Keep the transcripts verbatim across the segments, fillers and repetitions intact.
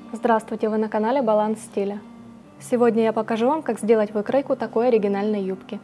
Здравствуйте, вы на канале Баланс стиля. Сегодня я покажу вам, как сделать выкройку такой оригинальной юбки.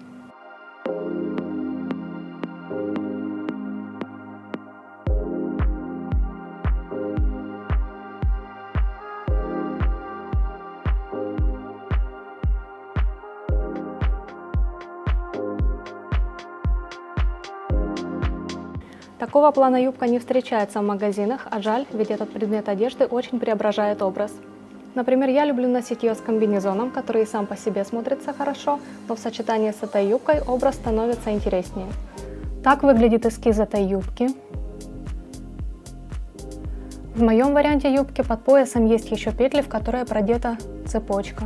Такого плана юбка не встречается в магазинах, а жаль, ведь этот предмет одежды очень преображает образ. Например, я люблю носить ее с комбинезоном, который и сам по себе смотрится хорошо, но в сочетании с этой юбкой образ становится интереснее. Так выглядит эскиз этой юбки. В моем варианте юбки под поясом есть еще петли, в которые продета цепочка.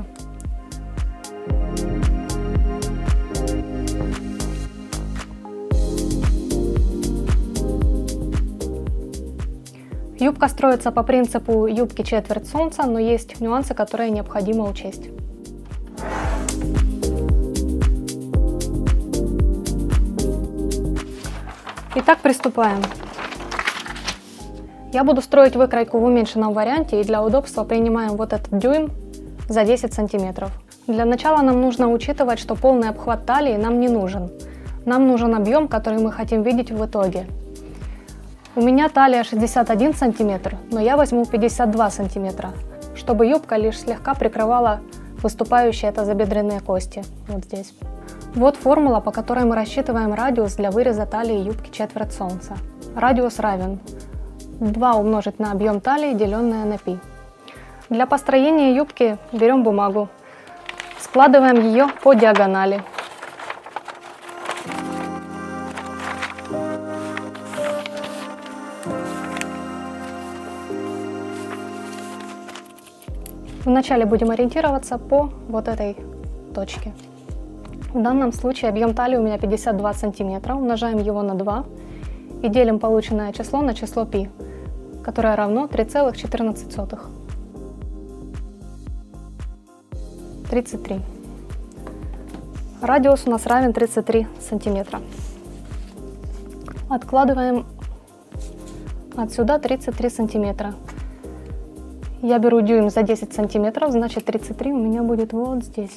Юбка строится по принципу юбки четверть солнца, но есть нюансы, которые необходимо учесть. Итак, приступаем. Я буду строить выкройку в уменьшенном варианте и для удобства принимаем вот этот дюйм за десять сантиметров. Для начала нам нужно учитывать, что полный обхват талии нам не нужен. Нам нужен объем, который мы хотим видеть в итоге. У меня талия шестьдесят один сантиметр, но я возьму пятьдесят два сантиметра, чтобы юбка лишь слегка прикрывала выступающие тазобедренные кости, вот здесь. Вот формула, по которой мы рассчитываем радиус для выреза талии юбки четверть солнца. Радиус равен два умножить на объем талии, деленное на π. Для построения юбки берем бумагу, складываем ее по диагонали. Вначале будем ориентироваться по вот этой точке. В данном случае объем талии у меня пятьдесят два сантиметра, умножаем его на два и делим полученное число на число π, которое равно три целых четырнадцать сотых. тридцать три. Радиус у нас равен тридцать три сантиметра. Откладываем отсюда тридцать три сантиметра. Я беру дюйм за десять сантиметров, значит тридцать три у меня будет вот здесь.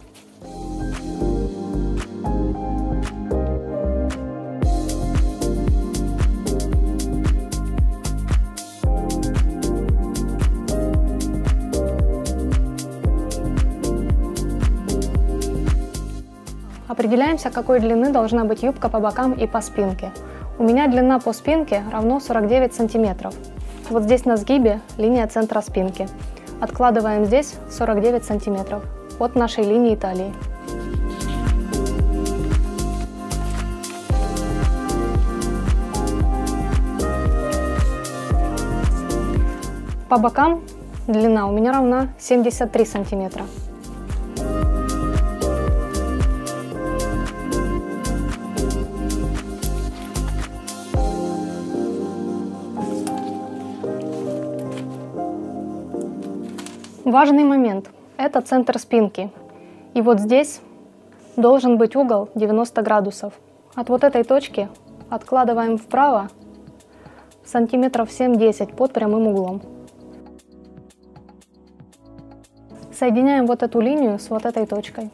Определяемся, какой длины должна быть юбка по бокам и по спинке. У меня длина по спинке равно сорок девять сантиметров. Вот здесь на сгибе линия центра спинки. Откладываем здесь сорок девять сантиметров от нашей линии талии. По бокам длина у меня равна семьдесят три сантиметра. Важный момент – это центр спинки. И вот здесь должен быть угол девяносто градусов. От вот этой точки откладываем вправо сантиметров семь-десять под прямым углом. Соединяем вот эту линию с вот этой точкой.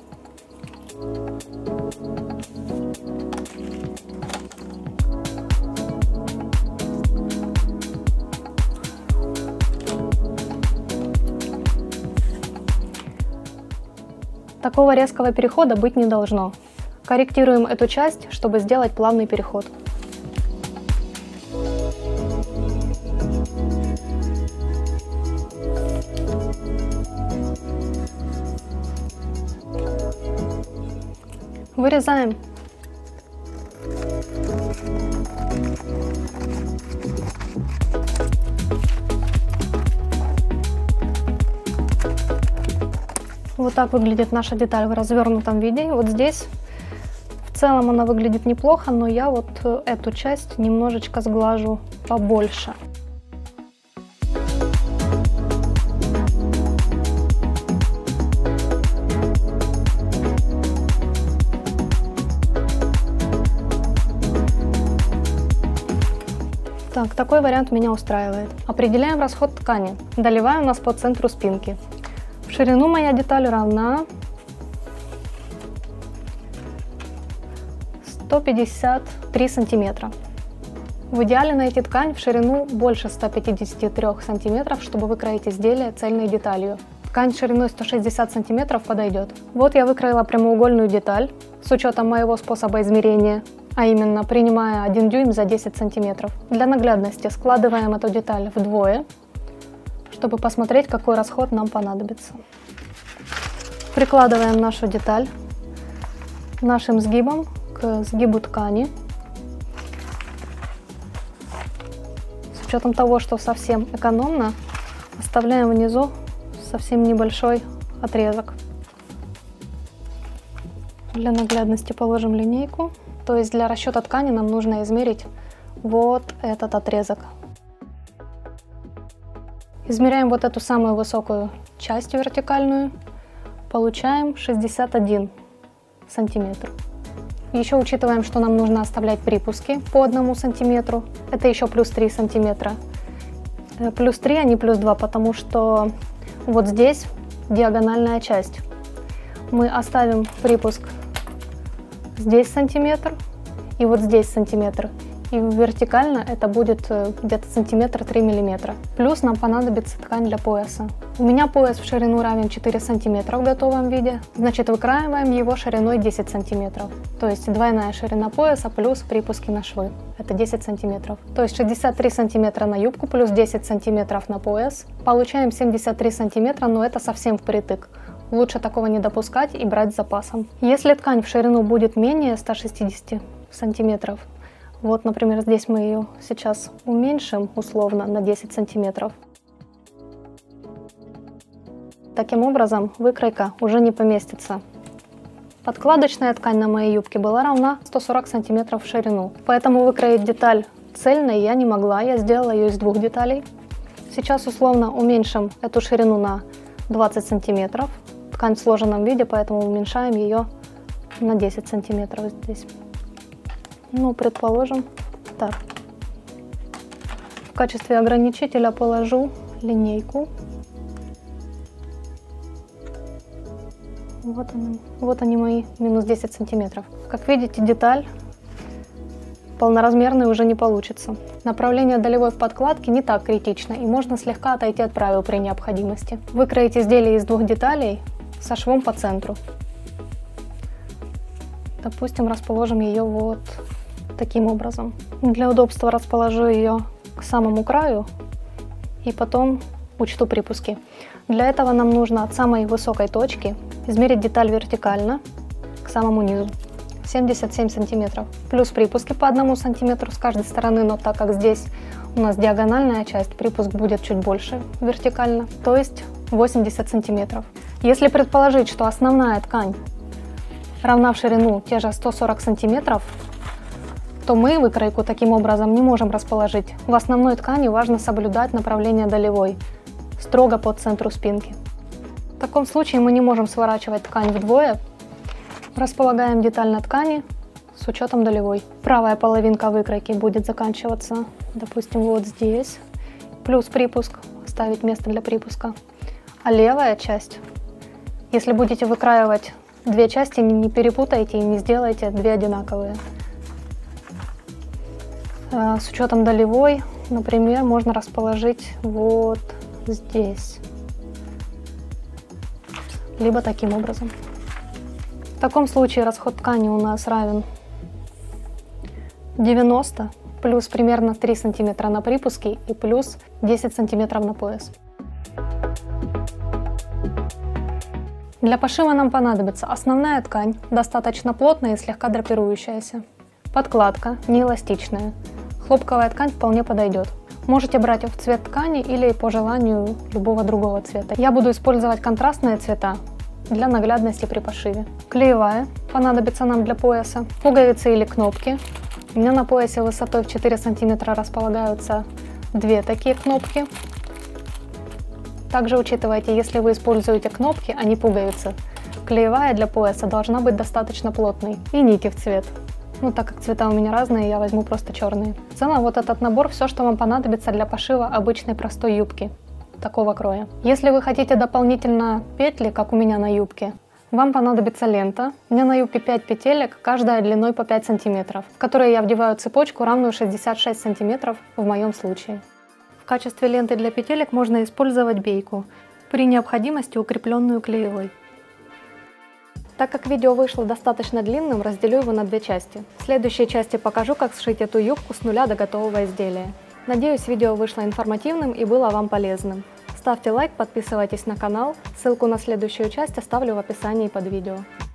Такого резкого перехода быть не должно. Корректируем эту часть, чтобы сделать плавный переход. Вырезаем. Вот так выглядит наша деталь в развернутом виде. Вот здесь в целом она выглядит неплохо, но я вот эту часть немножечко сглажу побольше. Так, Такой вариант меня устраивает. Определяем расход ткани. Долевая у нас по центру спинки. В ширину моя деталь равна сто пятьдесят три сантиметра. В идеале найти ткань в ширину больше ста пятидесяти трёх сантиметров, чтобы выкроить изделие цельной деталью. Ткань шириной сто шестьдесят сантиметров подойдет. Вот я выкроила прямоугольную деталь с учетом моего способа измерения, а именно принимая один дюйм за десять сантиметров. Для наглядности складываем эту деталь вдвое, чтобы посмотреть, какой расход нам понадобится. Прикладываем нашу деталь нашим сгибом к сгибу ткани. С учетом того, что совсем экономно, оставляем внизу совсем небольшой отрезок. Для наглядности положим линейку. То есть для расчета ткани нам нужно измерить вот этот отрезок. Измеряем вот эту самую высокую часть вертикальную. Получаем шестьдесят один сантиметр. Еще учитываем, что нам нужно оставлять припуски по одному сантиметру. Это еще плюс три сантиметра. Плюс три, а не плюс два, потому что вот здесь диагональная часть. Мы оставим припуск здесь сантиметр и вот здесь сантиметр. И вертикально это будет где-то сантиметр три миллиметра. Плюс нам понадобится ткань для пояса. У меня пояс в ширину равен четыре сантиметра в готовом виде. Значит, выкраиваем его шириной десять сантиметров. То есть двойная ширина пояса плюс припуски на швы. Это десять сантиметров. То есть шестьдесят три сантиметра на юбку плюс десять сантиметров на пояс. Получаем семьдесят три сантиметра, но это совсем впритык. Лучше такого не допускать и брать с запасом. Если ткань в ширину будет менее ста шестидесяти сантиметров, вот, например, здесь мы ее сейчас уменьшим условно на десять сантиметров. Таким образом, выкройка уже не поместится. Подкладочная ткань на моей юбке была равна ста сорока сантиметров в ширину, поэтому выкроить деталь цельной я не могла, я сделала ее из двух деталей. Сейчас условно уменьшим эту ширину на двадцать сантиметров. Ткань в сложенном виде, поэтому уменьшаем ее на десять сантиметров здесь. Ну, предположим, так. В качестве ограничителя положу линейку. Вот они, вот они мои минус десять сантиметров. Как видите, деталь полноразмерной уже не получится. Направление долевой в подкладке не так критично, и можно слегка отойти от правил при необходимости. Выкроить изделие из двух деталей со швом по центру. Допустим, расположим ее вот таким образом. Для удобства расположу ее к самому краю и потом учту припуски. Для этого нам нужно от самой высокой точки измерить деталь вертикально к самому низу. семьдесят семь сантиметров. Плюс припуски по одному сантиметру с каждой стороны, но так как здесь у нас диагональная часть, припуск будет чуть больше вертикально, то есть восемьдесят сантиметров. Если предположить, что основная ткань равна в ширину те же сто сорок сантиметров, то мы выкройку таким образом не можем расположить. В основной ткани важно соблюдать направление долевой, строго по центру спинки. В таком случае мы не можем сворачивать ткань вдвое. Располагаем деталь на ткани с учетом долевой. Правая половинка выкройки будет заканчиваться, допустим, вот здесь. Плюс припуск, оставить место для припуска. А левая часть, если будете выкраивать две части, не перепутайте и не сделайте две одинаковые. С учетом долевой, например, можно расположить вот здесь. Либо таким образом. В таком случае расход ткани у нас равен девяноста, плюс примерно три сантиметра на припуске и плюс десять сантиметров на пояс. Для пошива нам понадобится основная ткань, достаточно плотная и слегка драпирующаяся. Подкладка, не эластичная. Хлопковая ткань вполне подойдет. Можете брать в цвет ткани или по желанию любого другого цвета. Я буду использовать контрастные цвета для наглядности при пошиве. Клеевая понадобится нам для пояса. Пуговицы или кнопки. У меня на поясе высотой в четыре сантиметра располагаются две такие кнопки. Также учитывайте, если вы используете кнопки, а не пуговицы, клеевая для пояса должна быть достаточно плотной. И нити в цвет. Ну, так как цвета у меня разные, я возьму просто черные. В целом, вот этот набор все, что вам понадобится для пошива обычной простой юбки такого кроя. Если вы хотите дополнительно петли, как у меня на юбке, вам понадобится лента. У меня на юбке пять петелек, каждая длиной по пять сантиметров, в которые я вдеваю цепочку, равную шестьдесят шесть сантиметров в моем случае. В качестве ленты для петелек можно использовать бейку, при необходимости укрепленную клеевой. Так как видео вышло достаточно длинным, разделю его на две части. В следующей части покажу, как сшить эту юбку с нуля до готового изделия. Надеюсь, видео вышло информативным и было вам полезным. Ставьте лайк, подписывайтесь на канал, ссылку на следующую часть оставлю в описании под видео.